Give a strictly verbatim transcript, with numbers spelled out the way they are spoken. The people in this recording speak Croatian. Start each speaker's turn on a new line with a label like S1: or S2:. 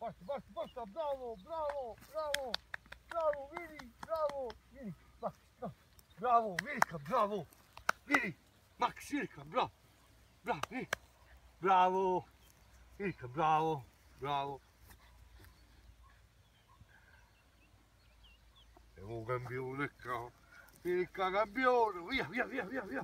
S1: basta, basta, basta, bravo, bravo, bravo, bravo, vieni, bravo, vieni, Max, no, bravo, vieni qua, bravo, vieni, Max, vieni qua, bravo, bravo, vieni, bravo, vieni qua, bravo, bravo. È un campione qua, vieni qua campione, via, via, via, via, via.